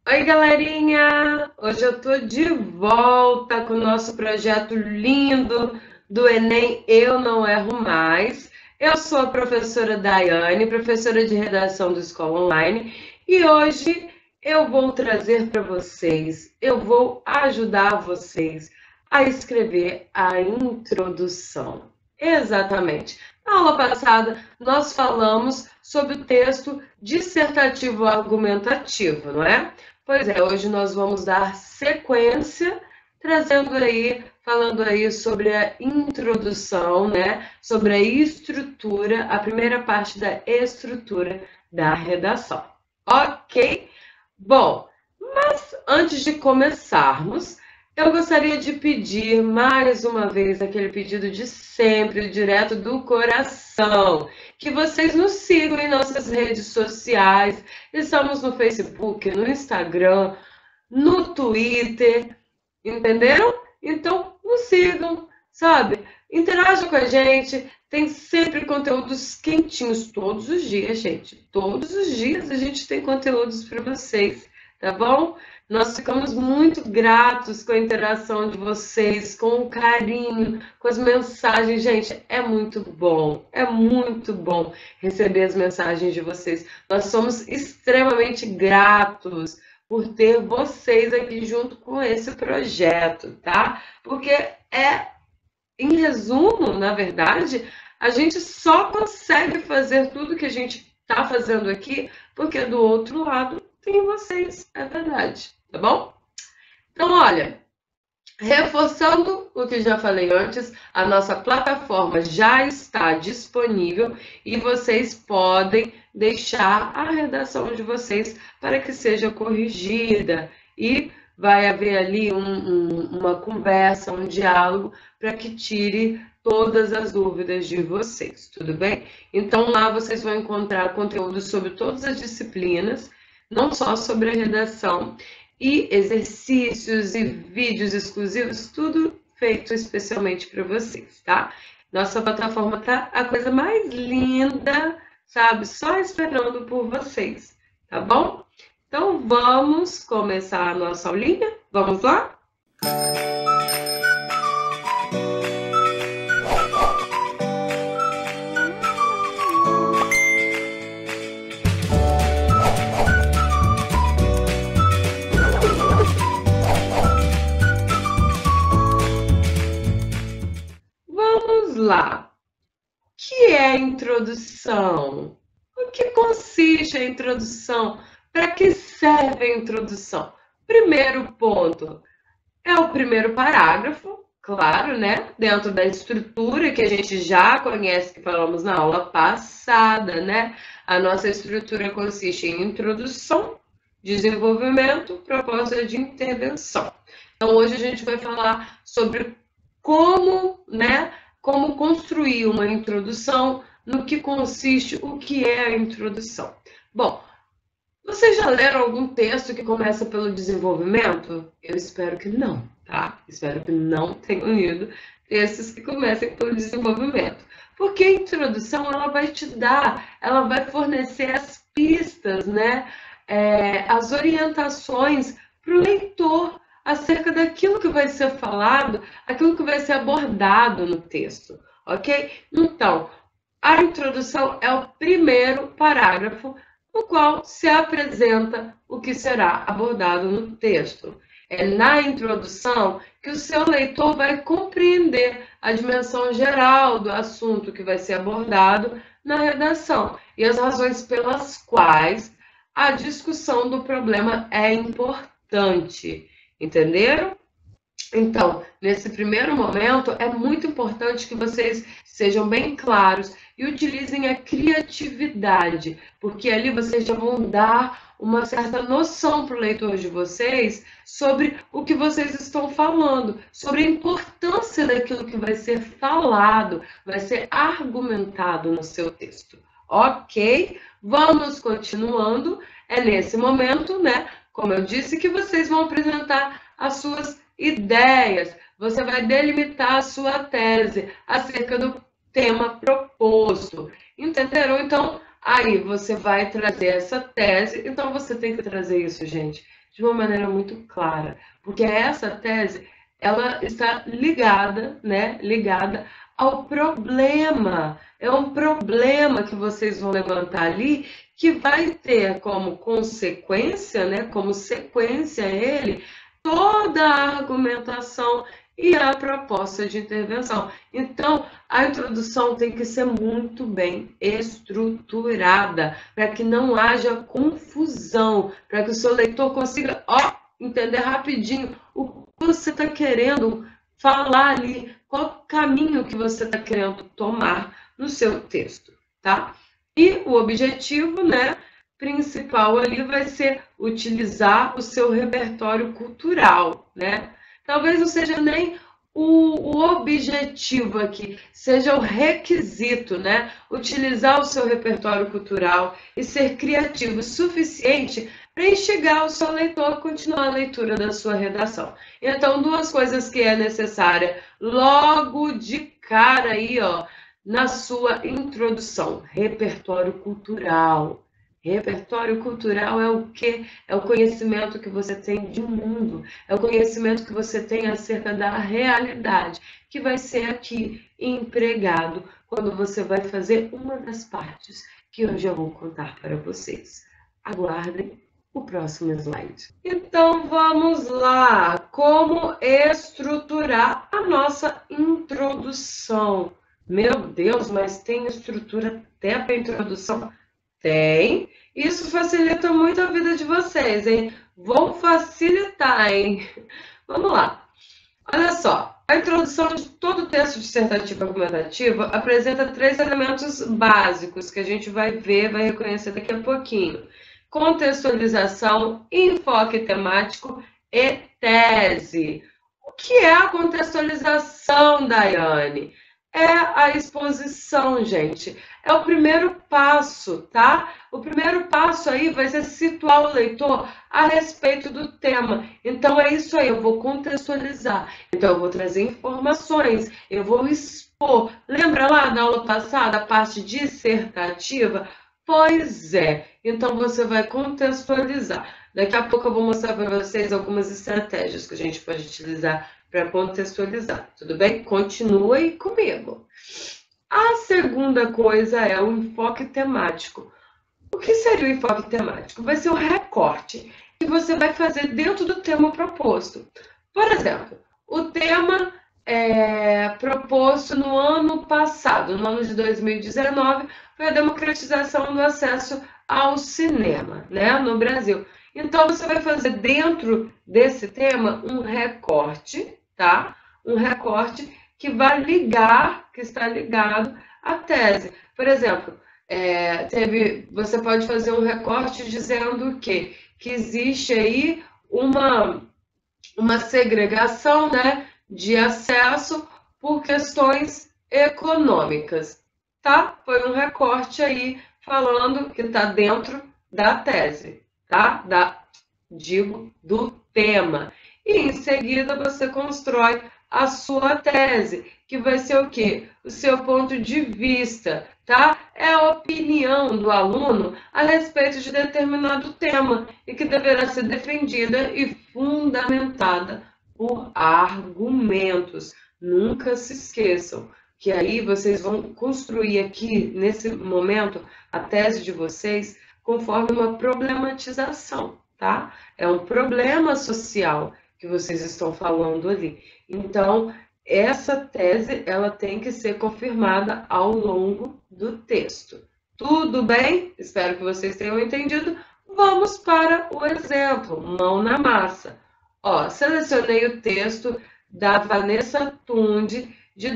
Oi, galerinha! Hoje eu tô de volta com o nosso projeto lindo do Enem Eu Não Erro Mais. Eu sou a professora Daiane, professora de redação do Escola Online, e hoje eu vou trazer para vocês, eu vou ajudar vocês a escrever a introdução. Exatamente. Na aula passada, nós falamos sobre o texto dissertativo argumentativo, não é? Pois é, hoje nós vamos dar sequência, trazendo aí, falando aí sobre a introdução, né? Sobre a estrutura, a primeira parte da estrutura da redação. Ok? Bom, mas antes de começarmos, eu gostaria de pedir mais uma vez aquele pedido de sempre, direto do coração, que vocês nos sigam em nossas redes sociais. Estamos no Facebook, no Instagram, no Twitter, entenderam? Então, nos sigam, sabe? Interajam com a gente. Tem sempre conteúdos quentinhos todos os dias, gente. Todos os dias a gente tem conteúdos para vocês, tá bom? Nós ficamos muito gratos com a interação de vocês, com o carinho, com as mensagens. Gente, é muito bom receber as mensagens de vocês. Nós somos extremamente gratos por ter vocês aqui junto com esse projeto, tá? Porque em resumo, na verdade, a gente só consegue fazer tudo que a gente está fazendo aqui porque do outro lado tem vocês, é verdade, tá bom? Então, olha, reforçando o que já falei antes, a nossa plataforma já está disponível e vocês podem deixar a redação de vocês para que seja corrigida e vai haver ali uma conversa, um diálogo para que tire todas as dúvidas de vocês, tudo bem? Então lá vocês vão encontrar conteúdo sobre todas as disciplinas, não só sobre a redação, e exercícios e vídeos exclusivos, tudo feito especialmente para vocês, tá? Nossa plataforma tá a coisa mais linda, sabe? Só esperando por vocês, tá bom? Então vamos começar a nossa aulinha? Vamos lá? Vamos lá. O que é a introdução? O que consiste a introdução? Para que serve a introdução? Primeiro ponto, é o primeiro parágrafo, claro, né? Dentro da estrutura que a gente já conhece, que falamos na aula passada, né? A nossa estrutura consiste em introdução, desenvolvimento, proposta de intervenção. Então, hoje a gente vai falar sobre como, né? Como construir uma introdução, no que consiste, o que é a introdução. Bom, vocês já leram algum texto que começa pelo desenvolvimento? Eu espero que não, tá? Espero que não tenham lido textos que comecem pelo desenvolvimento. Porque a introdução, ela vai te dar, ela vai fornecer as pistas, né? As orientações para o leitor acerca daquilo que vai ser falado, aquilo que vai ser abordado no texto, ok? Então, a introdução é o primeiro parágrafo no qual se apresenta o que será abordado no texto. É na introdução que o seu leitor vai compreender a dimensão geral do assunto que vai ser abordado na redação e as razões pelas quais a discussão do problema é importante. Entenderam? Então, nesse primeiro momento, é muito importante que vocês sejam bem claros e utilizem a criatividade, porque ali vocês já vão dar uma certa noção para o leitor de vocês sobre o que vocês estão falando, sobre a importância daquilo que vai ser falado, vai ser argumentado no seu texto. Ok? Vamos continuando. É nesse momento, né? Como eu disse, que vocês vão apresentar as suas ideias, você vai delimitar a sua tese acerca do tema proposto. Entenderam? Então, Aí você vai trazer essa tese, então você tem que trazer isso, gente, de uma maneira muito clara, porque essa tese, ela está ligada, né, ligada ao problema. É um problema que vocês vão levantar ali, que vai ter como consequência, né, como sequência ele, toda a argumentação e a proposta de intervenção. Então, a introdução tem que ser muito bem estruturada, para que não haja confusão, para que o seu leitor consiga, entender rapidinho o que você está querendo falar ali, qual caminho que você está querendo tomar no seu texto, tá? E o objetivo, né, principal ali vai ser utilizar o seu repertório cultural, né? Talvez não seja nem o objetivo aqui, seja o requisito, né? Utilizar o seu repertório cultural e ser criativo o suficiente para instigar o seu leitor a continuar a leitura da sua redação. Então, duas coisas que é necessária logo de cara aí, na sua introdução: repertório cultural. Repertório cultural é o quê? É o conhecimento que você tem de mundo, é o conhecimento que você tem acerca da realidade, que vai ser aqui empregado quando você vai fazer uma das partes que eu já vou contar para vocês. Aguardem o próximo slide. Então, vamos lá. Como estruturar a nossa introdução? Meu Deus, mas tem estrutura até para a introdução? Tem. Isso facilita muito a vida de vocês, hein? Vou facilitar, hein? Vamos lá. Olha só. A introdução de todo texto dissertativo argumentativo apresenta 3 elementos básicos que a gente vai ver, vai reconhecer daqui a pouquinho: contextualização, enfoque temático e tese. O que é a contextualização, Daiane? É a exposição, gente. É o primeiro passo, tá? O primeiro passo aí vai ser situar o leitor a respeito do tema. Então, é isso aí, eu vou contextualizar. Então, eu vou trazer informações, eu vou expor. Lembra lá na aula passada, a parte dissertativa? Pois é. Então, você vai contextualizar. Daqui a pouco eu vou mostrar para vocês algumas estratégias que a gente pode utilizar para contextualizar, tudo bem? Continue comigo. A segunda coisa é o enfoque temático. O que seria o enfoque temático? Vai ser o recorte que você vai fazer dentro do tema proposto. Por exemplo, o tema proposto no ano passado, no ano de 2019, foi a democratização do acesso ao cinema, né, no Brasil. Então, você vai fazer dentro desse tema um recorte, tá? Um recorte que vai ligar, que está ligado à tese. Por exemplo, você pode fazer um recorte dizendo o quê? Que existe aí uma segregação, né, de acesso por questões econômicas, tá? Foi um recorte aí falando que está dentro da tese, tá? Do tema. E em seguida você constrói a sua tese, que vai ser o quê? O seu ponto de vista, tá? É a opinião do aluno a respeito de determinado tema e que deverá ser defendida e fundamentada por argumentos. Nunca se esqueçam que aí vocês vão construir aqui, nesse momento, a tese de vocês conforme uma problematização, tá? É um problema social que vocês estão falando ali. Então, essa tese, ela tem que ser confirmada ao longo do texto. Tudo bem? Espero que vocês tenham entendido. Vamos para o exemplo, mão na massa. Selecionei o texto da Vanessa Tundi, de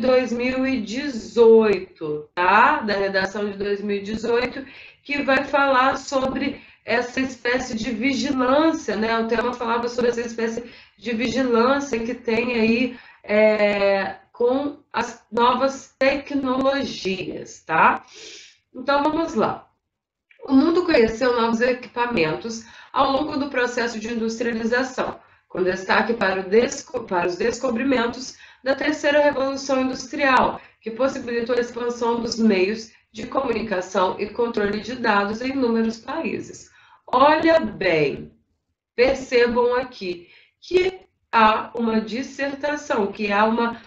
2018, tá? Da redação de 2018, que vai falar sobre essa espécie de vigilância, né? O tema falava sobre essa espécie de vigilância que tem aí com as novas tecnologias, tá? Então, vamos lá. O mundo conheceu novos equipamentos ao longo do processo de industrialização, com destaque para os descobrimentos da terceira revolução industrial, que possibilitou a expansão dos meios de comunicação e controle de dados em inúmeros países. Olha bem, percebam aqui que há uma dissertação, que há uma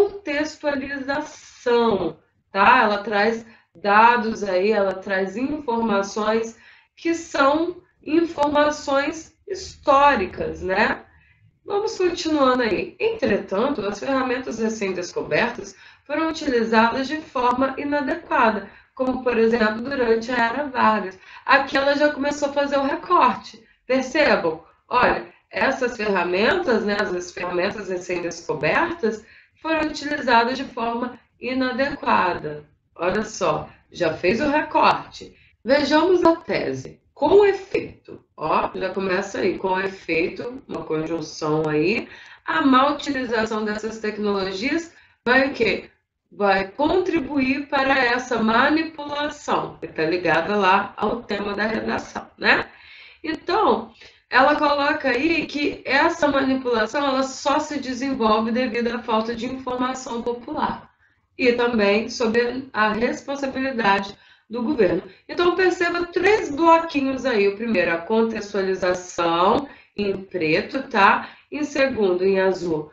contextualização, tá? Ela traz dados aí, ela traz informações que são informações históricas, né? Vamos continuando aí. Entretanto, as ferramentas recém-descobertas foram utilizadas de forma inadequada, como, por exemplo, durante a Era Vargas. Aqui ela já começou a fazer o recorte. Percebam? Olha, essas ferramentas, né, as ferramentas recém-descobertas, foram utilizadas de forma inadequada. Olha só, já fez o recorte. Vejamos a tese. Com efeito, ó, já começa aí, com efeito, uma conjunção aí, a má utilização dessas tecnologias vai o quê? Vai contribuir para essa manipulação, que está ligada lá ao tema da redação, né? Então, ela coloca aí que essa manipulação ela só se desenvolve devido à falta de informação popular e também sob a responsabilidade do governo. Então, perceba 3 bloquinhos aí. O primeiro, a contextualização em preto, tá? Em segundo, em azul,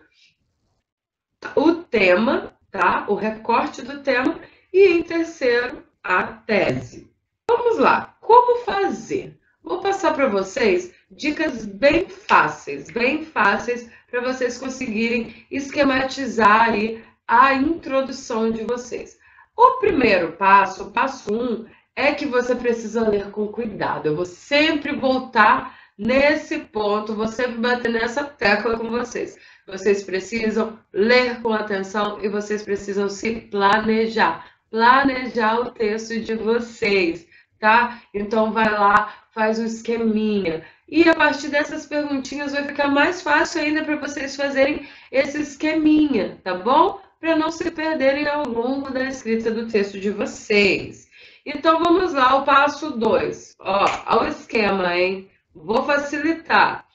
o tema, tá? O recorte do tema. E em terceiro, a tese. Vamos lá. Como fazer? Vou passar para vocês dicas bem fáceis para vocês conseguirem esquematizar aí a introdução de vocês. O primeiro passo, o passo 1, é que você precisa ler com cuidado. Eu vou sempre voltar nesse ponto, vou sempre bater nessa tecla com vocês. Vocês precisam ler com atenção e vocês precisam se planejar. Planejar o texto de vocês, tá? Então vai lá, faz um esqueminha. E a partir dessas perguntinhas vai ficar mais fácil ainda para vocês fazerem esse esqueminha, tá bom? Para não se perderem ao longo da escrita do texto de vocês. Então, vamos lá, o passo 2. Ó, ao esquema, hein? Vou facilitar.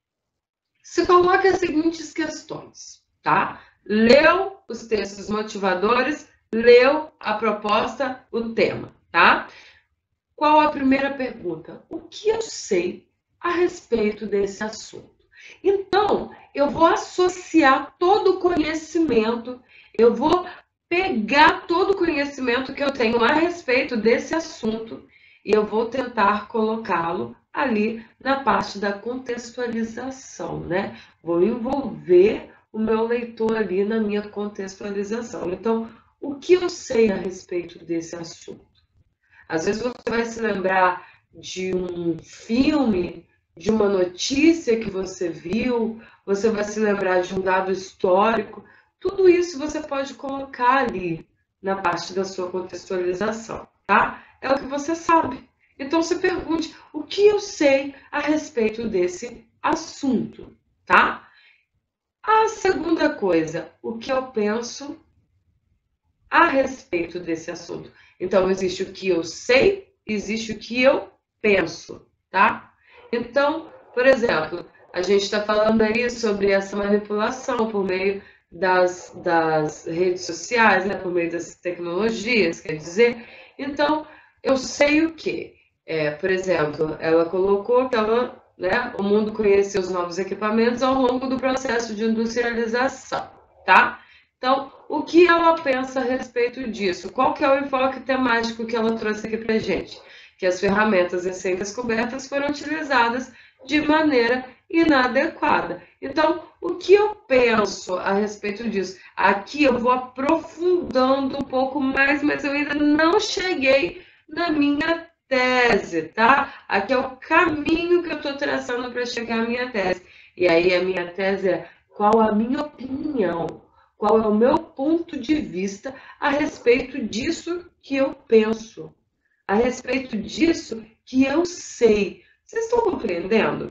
Se coloca as seguintes questões, tá? Leu os textos motivadores, leu a proposta, o tema, tá? Qual a primeira pergunta? O que eu sei a respeito desse assunto? Então, eu vou associar todo o conhecimento, eu vou pegar todo o conhecimento que eu tenho a respeito desse assunto e eu vou tentar colocá-lo ali na parte da contextualização, né? Vou envolver o meu leitor ali na minha contextualização. Então, o que eu sei a respeito desse assunto? Às vezes você vai se lembrar de um filme, de uma notícia que você viu, você vai se lembrar de um dado histórico. Tudo isso você pode colocar ali na parte da sua contextualização, tá? É o que você sabe. Então, se pergunte o que eu sei a respeito desse assunto, tá? A segunda coisa, o que eu penso a respeito desse assunto. Então, existe o que eu sei, existe o que eu penso, tá? Então, por exemplo, a gente está falando aí sobre essa manipulação por meio das redes sociais, né? Por meio das tecnologias, quer dizer. Então, eu sei o quê? Por exemplo, ela colocou que ela, né, o mundo conheceu os novos equipamentos ao longo do processo de industrialização, tá? Então, o que ela pensa a respeito disso? Qual que é o enfoque temático que ela trouxe aqui para gente? Que as ferramentas recém-descobertas foram utilizadas de maneira inadequada. Então, o que eu penso a respeito disso? Aqui eu vou aprofundando um pouco mais, mas eu ainda não cheguei na minha tese, tá? Aqui é o caminho que eu estou traçando para chegar à minha tese. E aí a minha tese é qual a minha opinião? Qual é o meu ponto de vista a respeito disso que eu penso? A respeito disso que eu sei. Vocês estão compreendendo?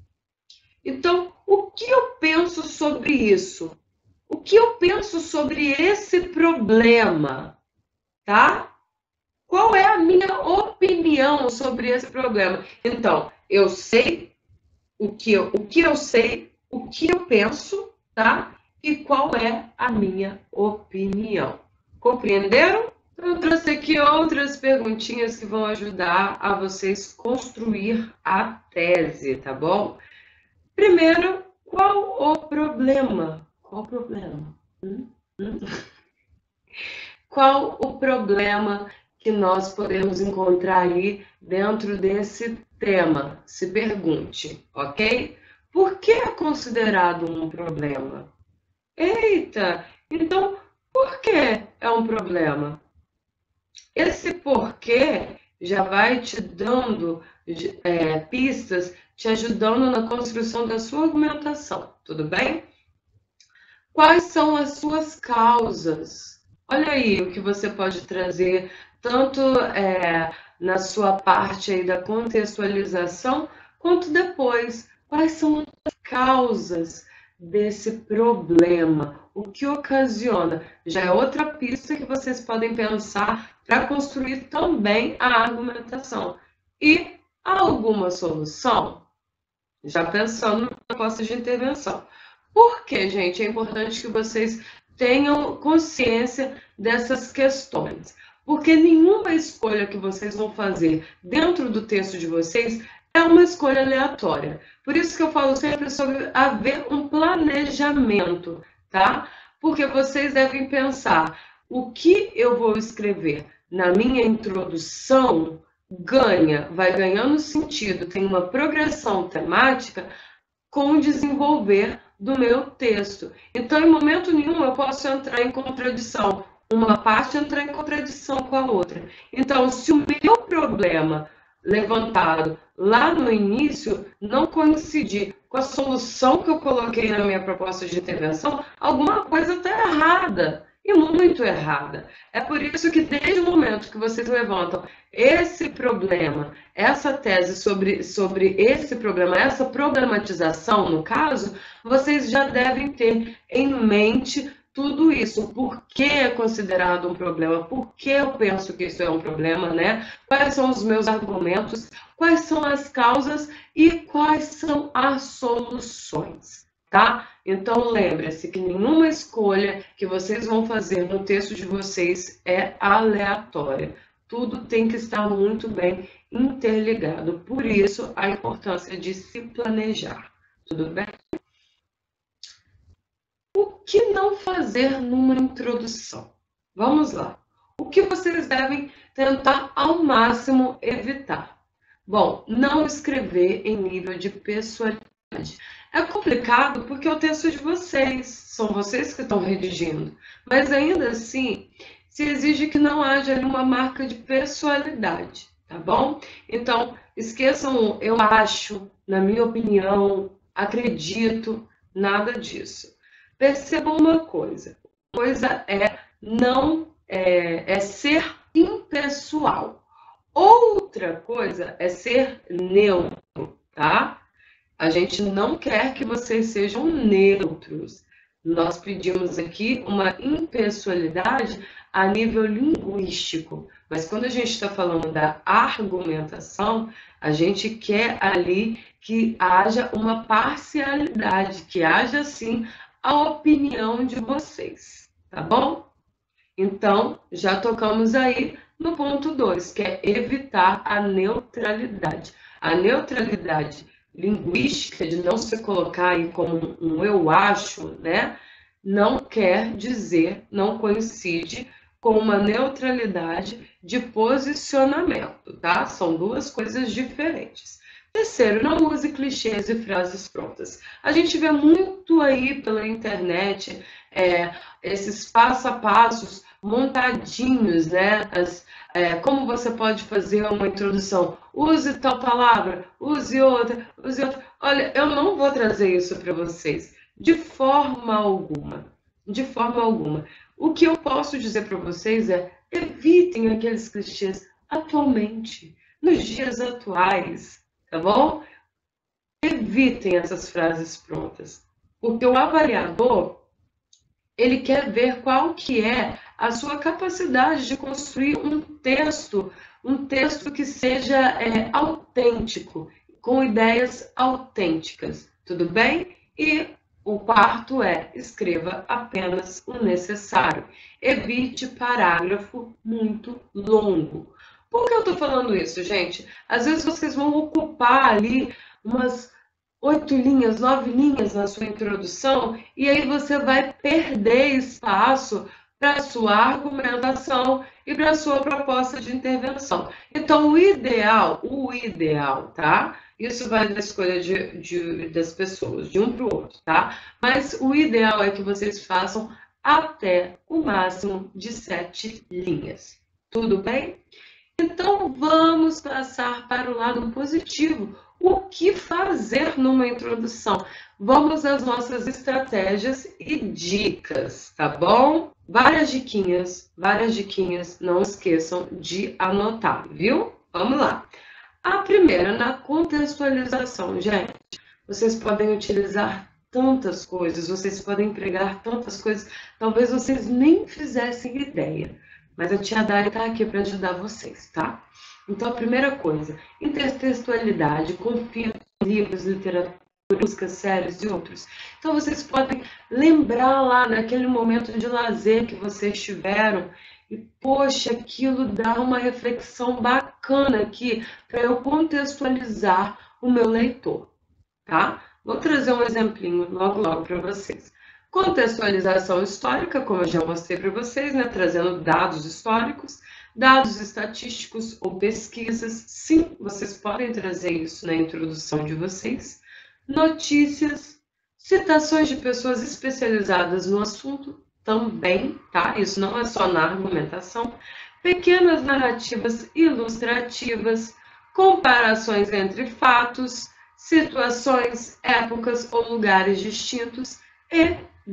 Então, o que eu penso sobre isso? O que eu penso sobre esse problema? Tá? Qual é a minha opinião sobre esse problema? Então, eu sei o que eu sei, o que eu penso, tá? E qual é a minha opinião. Compreenderam? Então, eu trouxe aqui outras perguntinhas que vão ajudar a vocês construir a tese, tá bom? Primeiro, qual o problema? Qual o problema? Hum? Qual o problema que nós podemos encontrar aí dentro desse tema? Se pergunte, ok? Por que é considerado um problema? Eita, então por que é um problema? Esse porquê já vai te dando pistas, te ajudando na construção da sua argumentação, tudo bem? Quais são as suas causas? Olha aí o que você pode trazer, tanto na sua parte aí da contextualização, quanto depois. Quais são as causas desse problema? O que ocasiona? Já é outra pista que vocês podem pensar para construir também a argumentação. E alguma solução? Já pensando na proposta de intervenção. Por que, gente, é importante que vocês tenham consciência dessas questões? Porque nenhuma escolha que vocês vão fazer dentro do texto de vocês é uma escolha aleatória. Por isso que eu falo sempre sobre haver um planejamento, tá? Porque vocês devem pensar o que eu vou escrever na minha introdução vai ganhando sentido, tem uma progressão temática com o desenvolver do meu texto. Então, em momento nenhum, eu posso entrar em contradição. Uma parte entrar em contradição com a outra. Então, se o meu problema levantado lá no início não coincidir com a solução que eu coloquei na minha proposta de intervenção, alguma coisa está errada. E muito errada. É por isso que desde o momento que vocês levantam esse problema, essa tese sobre esse problema, essa problematização, no caso, vocês já devem ter em mente tudo isso. Por que é considerado um problema? Por que eu penso que isso é um problema, né? Quais são os meus argumentos? Quais são as causas e quais são as soluções? Tá? Então, lembre-se que nenhuma escolha que vocês vão fazer no texto de vocês é aleatória. Tudo tem que estar muito bem interligado. Por isso, a importância de se planejar. Tudo bem? O que não fazer numa introdução? Vamos lá. O que vocês devem tentar ao máximo evitar? Bom, não escrever em nível de pessoalidade. É complicado porque é o texto de vocês, são vocês que estão redigindo. Mas ainda assim, se exige que não haja ali uma marca de pessoalidade, tá bom? Então, esqueçam eu acho, na minha opinião, acredito, nada disso. Percebam uma coisa é ser impessoal. Outra coisa é ser neutro, tá? A gente não quer que vocês sejam neutros. Nós pedimos aqui uma impessoalidade a nível linguístico. Mas quando a gente está falando da argumentação, a gente quer ali que haja uma parcialidade, que haja, sim, a opinião de vocês. Tá bom? Então, já tocamos aí no ponto 2, que é evitar a neutralidade. A neutralidade linguística, de não se colocar aí como um eu acho, né? Não quer dizer, não coincide com uma neutralidade de posicionamento, tá? São duas coisas diferentes. Terceiro, não use clichês e frases prontas. A gente vê muito aí pela internet esses passo a passos montadinhos, né? Como você pode fazer uma introdução? Use tal palavra, use outra, use outra. Olha, eu não vou trazer isso para vocês, de forma alguma. De forma alguma. O que eu posso dizer para vocês é: evitem aqueles clichês atualmente, nos dias atuais, tá bom? Evitem essas frases prontas, porque o avaliador, ele quer ver qual que é a sua capacidade de construir um texto que seja autêntico, com ideias autênticas, tudo bem? E O quarto é: escreva apenas o necessário. Evite parágrafo muito longo. Por que eu estou falando isso, gente? Às vezes vocês vão ocupar ali umas 8 linhas, 9 linhas na sua introdução, e aí você vai perder espaço para a sua argumentação e para a sua proposta de intervenção. Então, o ideal, tá? Isso vai da escolha das pessoas, de um para o outro, tá? Mas o ideal é que vocês façam até o máximo de 7 linhas. Tudo bem? Então, vamos passar para o lado positivo. O que fazer numa introdução? Vamos às nossas estratégias e dicas, tá bom? Várias diquinhas, não esqueçam de anotar, viu? Vamos lá. A primeira, na contextualização, gente. Vocês podem utilizar tantas coisas, vocês podem empregar tantas coisas, talvez vocês nem fizessem ideia. Mas a tia Dari está aqui para ajudar vocês, tá? Então, a primeira coisa, intertextualidade, confia em livros, literatura, músicas, séries e outros. Então, vocês podem lembrar lá naquele momento de lazer que vocês tiveram e, poxa, aquilo dá uma reflexão bacana aqui para eu contextualizar o meu leitor, tá? Vou trazer um exemplinho logo para vocês. Contextualização histórica, como eu já mostrei para vocês, né? Trazendo dados históricos, dados estatísticos ou pesquisas. Sim, vocês podem trazer isso na introdução de vocês. Notícias, citações de pessoas especializadas no assunto também, tá? Isso não é só na argumentação. Pequenas narrativas ilustrativas, comparações entre fatos, situações, épocas ou lugares distintos e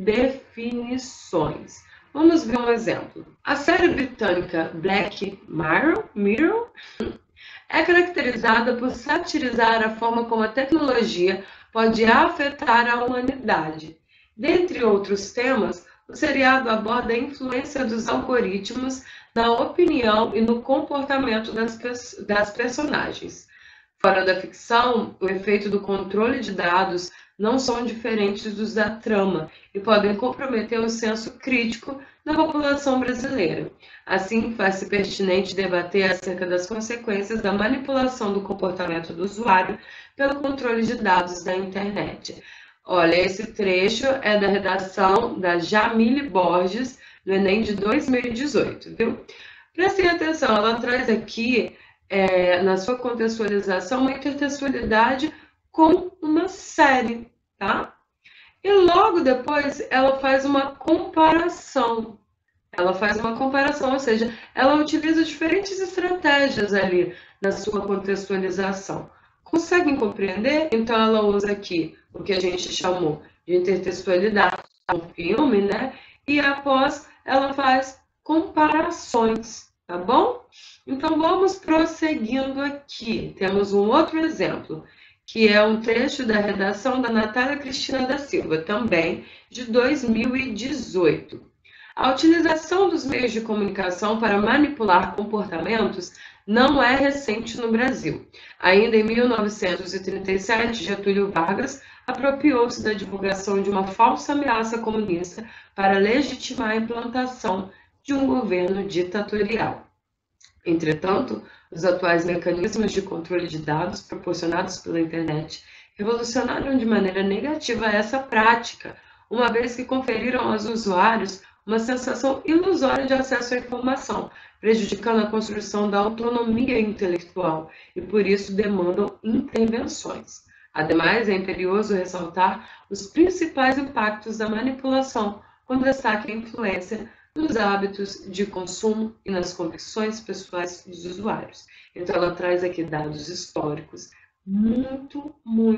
definições. Vamos ver um exemplo. A série britânica Black Mirror é caracterizada por satirizar a forma como a tecnologia pode afetar a humanidade. Dentre outros temas, o seriado aborda a influência dos algoritmos na opinião e no comportamento das personagens. Fora da ficção, o efeito do controle de dados não são diferentes dos da trama e podem comprometer o senso crítico da população brasileira. Assim, faz-se pertinente debater acerca das consequências da manipulação do comportamento do usuário pelo controle de dados da internet. Olha, esse trecho é da redação da Jamile Borges, do Enem de 2018, viu? Prestem atenção, ela traz aqui, na sua contextualização, uma intertextualidade com uma série, tá? E logo depois ela faz uma comparação. Ou seja, ela utiliza diferentes estratégias ali na sua contextualização. Conseguem compreender? Então ela usa aqui o que a gente chamou de intertextualidade, um filme, né? E após ela faz comparações, tá bom? Então vamos prosseguindo aqui. Temos um outro exemplo, que é um trecho da redação da Natália Cristina da Silva, também de 2018. A utilização dos meios de comunicação para manipular comportamentos não é recente no Brasil. Ainda em 1937, Getúlio Vargas apropriou-se da divulgação de uma falsa ameaça comunista para legitimar a implantação de um governo ditatorial. Entretanto, os atuais mecanismos de controle de dados proporcionados pela internet revolucionaram de maneira negativa essa prática, uma vez que conferiram aos usuários uma sensação ilusória de acesso à informação, prejudicando a construção da autonomia intelectual e, por isso, demandam intervenções. Ademais, é imperioso ressaltar os principais impactos da manipulação, com destaque a influência nos hábitos de consumo e nas convicções pessoais dos usuários. Então, ela traz aqui dados históricos muito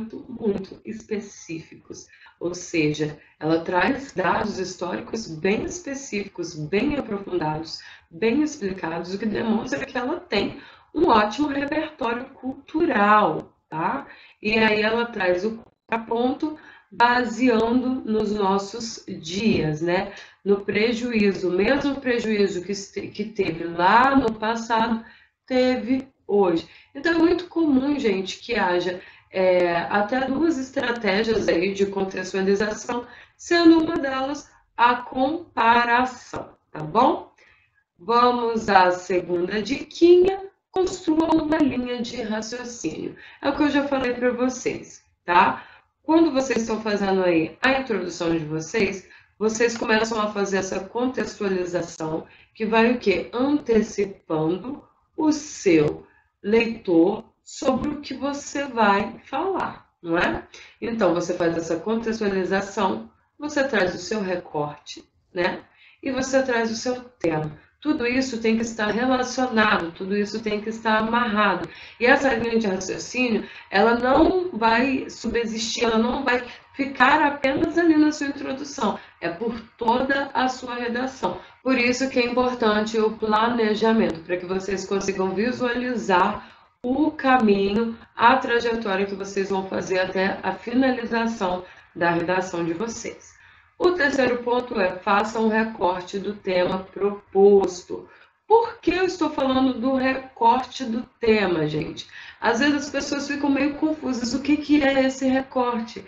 específicos. Ou seja, ela traz dados históricos bem específicos, bem aprofundados, bem explicados, o que demonstra que ela tem um ótimo repertório cultural, tá? E aí ela traz o contraponto baseando nos nossos dias, né? No prejuízo, o mesmo prejuízo que teve lá no passado, teve hoje. Então é muito comum, gente, que haja até 2 estratégias aí de contextualização, sendo uma delas a comparação, tá bom? Vamos à segunda diquinha, construa uma linha de raciocínio. É o que eu já falei para vocês, tá? Quando vocês estão fazendo aí a introdução de vocês, vocês começam a fazer essa contextualização que vai o quê? Antecipando o seu leitor sobre o que você vai falar, não é? Então, você faz essa contextualização, você traz o seu recorte, né? E você traz o seu tema. Tudo isso tem que estar relacionado, tudo isso tem que estar amarrado. E essa linha de raciocínio, ela não vai subsistir, ela não vai ficar apenas ali na sua introdução, é por toda a sua redação. Por isso que é importante o planejamento, para que vocês consigam visualizar o caminho, a trajetória que vocês vão fazer até a finalização da redação de vocês. O terceiro ponto é, faça um recorte do tema proposto. Por que eu estou falando do recorte do tema, gente? Às vezes as pessoas ficam meio confusas. O que é esse recorte?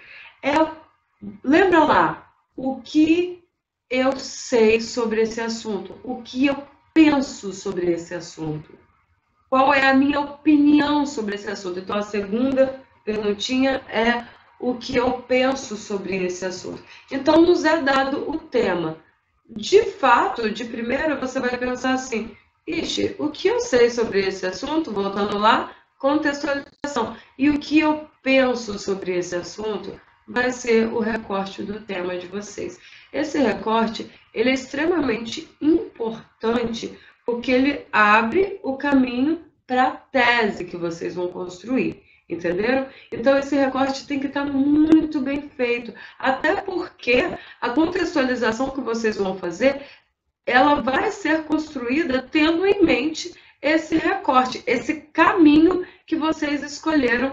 Lembra lá, o que eu sei sobre esse assunto? O que eu penso sobre esse assunto? Qual é a minha opinião sobre esse assunto? Então, a segunda perguntinha é o que eu penso sobre esse assunto. Então, nos é dado o tema. De fato, de primeira, você vai pensar assim, ixi, o que eu sei sobre esse assunto? Voltando lá, contextualização. E o que eu penso sobre esse assunto vai ser o recorte do tema de vocês. Esse recorte, ele é extremamente importante porque ele abre o caminho para a tese que vocês vão construir. Entenderam? Então, esse recorte tem que estar muito bem feito, até porque a contextualização que vocês vão fazer, ela vai ser construída tendo em mente esse recorte, esse caminho que vocês escolheram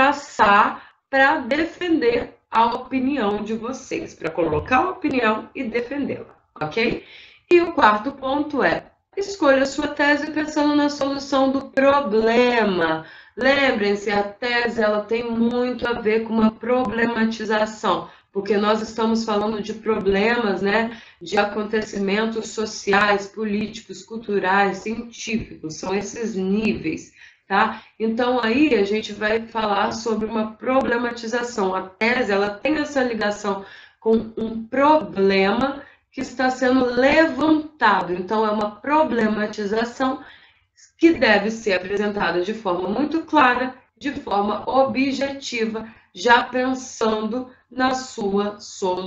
traçar para defender a opinião de vocês, para colocar a opinião e defendê-la, ok? E o quarto ponto é, escolha sua tese pensando na solução do problema. Lembrem-se, a tese ela tem muito a ver com uma problematização, porque nós estamos falando de problemas, né, de acontecimentos sociais, políticos, culturais, científicos, são esses níveis, tá? Então aí a gente vai falar sobre uma problematização. A tese ela tem essa ligação com um problema que está sendo levantado. Então é uma problematização que deve ser apresentada de forma muito clara, de forma objetiva, já pensando na sua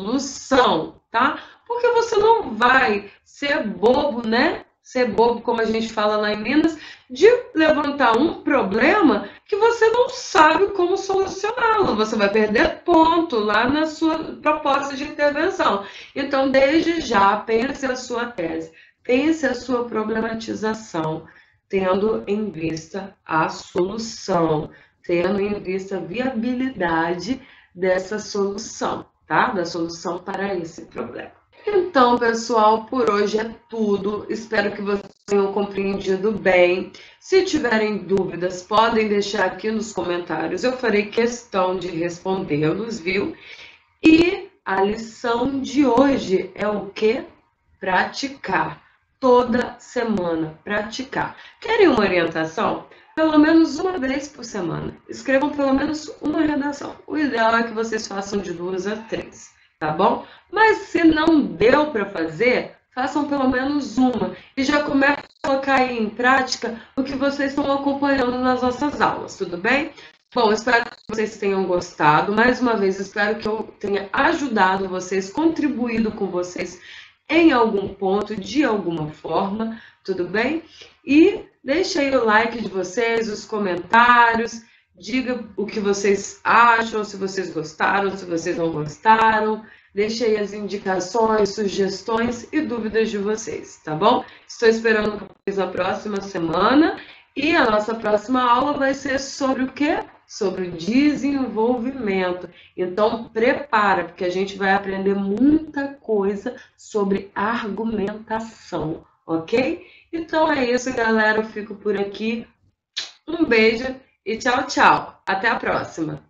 solução, tá? Porque você não vai ser bobo, né? Ser bobo, como a gente fala lá em Minas, de levantar um problema que você não sabe como solucioná-lo. Você vai perder ponto lá na sua proposta de intervenção. Então, desde já, pense a sua tese, pense a sua problematização, tendo em vista a solução, tendo em vista a viabilidade dessa solução, tá? Da solução para esse problema. Então, pessoal, por hoje é tudo. Espero que vocês tenham compreendido bem. Se tiverem dúvidas, podem deixar aqui nos comentários. Eu farei questão de respondê-los, viu? E a lição de hoje é o quê? Praticar. Toda semana, praticar. Querem uma orientação? Pelo menos uma vez por semana. Escrevam pelo menos uma redação. O ideal é que vocês façam de 2 a 3, tá bom? Mas se não deu para fazer, façam pelo menos uma. E já comecem a colocar aí em prática o que vocês estão acompanhando nas nossas aulas, tudo bem? Bom, espero que vocês tenham gostado. Mais uma vez, espero que eu tenha ajudado vocês, contribuído com vocês em algum ponto, de alguma forma, tudo bem? E deixe aí o like de vocês, os comentários, diga o que vocês acham, se vocês gostaram, se vocês não gostaram, deixe aí as indicações, sugestões e dúvidas de vocês, tá bom? Estou esperando vocês na próxima semana e a nossa próxima aula vai ser sobre o quê? Sobre o desenvolvimento. Então, prepara, porque a gente vai aprender muita coisa sobre argumentação, ok? Então é isso, galera. Eu fico por aqui. Um beijo e tchau, tchau. Até a próxima.